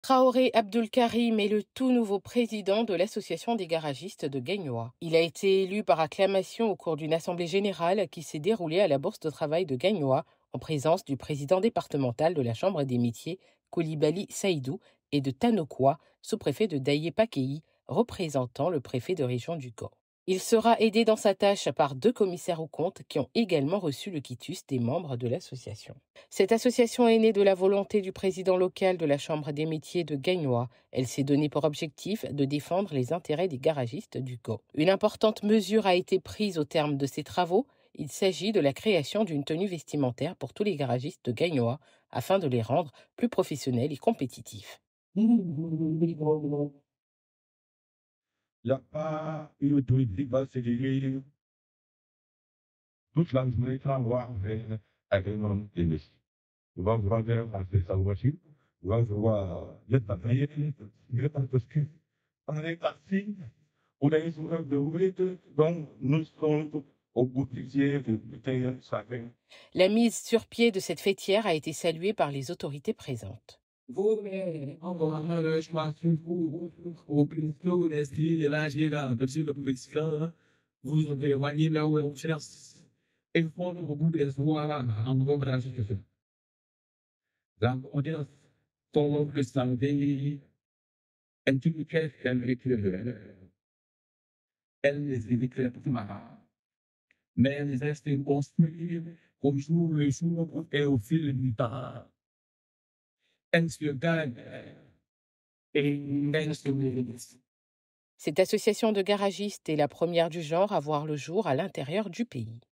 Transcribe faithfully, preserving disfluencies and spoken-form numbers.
Traoré Abdulkarim est le tout nouveau président de l'Association des garagistes de Gagnoa. Il a été élu par acclamation au cours d'une assemblée générale qui s'est déroulée à la Bourse de travail de Gagnoa, en présence du président départemental de la Chambre des métiers, Koulibaly Saïdou, et de Tanokoua, sous-préfet de Daïé-Pakéi, représentant le préfet de région du Gand. Il sera aidé dans sa tâche par deux commissaires aux comptes qui ont également reçu le quitus des membres de l'association. Cette association est née de la volonté du président local de la Chambre des métiers de Gagnoa. Elle s'est donnée pour objectif de défendre les intérêts des garagistes du Gand. Une importante mesure a été prise au terme de ces travaux. Il s'agit de la création d'une tenue vestimentaire pour tous les garagistes de Gagnoa afin de les rendre plus professionnels et compétitifs. Il n'y a pas eu de débat célébré. Toute la journée, travail vers agrément et métier. On va voir vers la sa voiture. On va voir le travail, le parce que on est parti, on a une source de route, donc nous sommes au bout du ciel, de ça fait. La mise sur pied de cette fêtière a été saluée par les autorités présentes. Vous, mais, encore un le chemin pour au plutôt l'esprit de la gérante, monsieur le président, vous avez éloigné là où on cherche. Et fond au bout des soirs en gros bras. La audience, ton le samedi, elle tu qu'elle elle éclaire. Elle les éclaire pour ma. Mais les restes construits, comme jour le jour et au fil du temps. Elle se gagne. Cette association de garagistes est la première du genre à voir le jour à l'intérieur du pays.